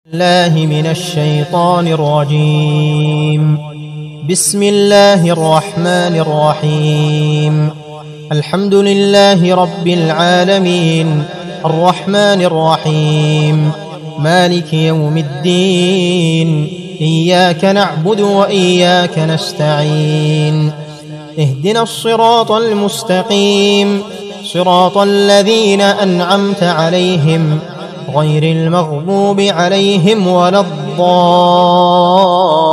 الله من الشيطان الرجيم. بسم الله الرحمن الرحيم. الحمد لله رب العالمين الرحمن الرحيم مالك يوم الدين. إياك نعبد وإياك نستعين. اهدنا الصراط المستقيم صراط الذين أنعمت عليهم غير المغضوب عليهم ولا الضالين.